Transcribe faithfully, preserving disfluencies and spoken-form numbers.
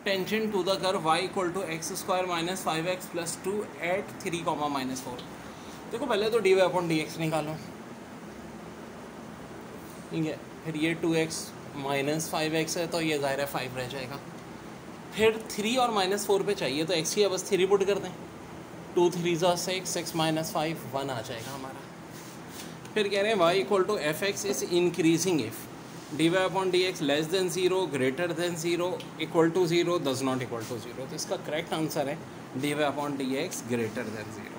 Tangent to the curve y equal to x square minus five x plus two at three comma minus four. देखो पहले तो d y upon d x निकालो, ठीक है, फिर ये two x minus five x है तो ये ज़ाहिर है फाइव रह जाएगा। फिर थ्री और माइनस फोर पे चाहिए तो एक्स की है, बस थ्री पुट कर दें, टू थ्री ज़ा six, six minus five one आ जाएगा हमारा। फिर कह रहे हैं y equal to f x is increasing if d y upon d x less than zero, greater than zero, equal to zero, does not equal to zero. तो इसका correct answer है d y upon d x greater than zero.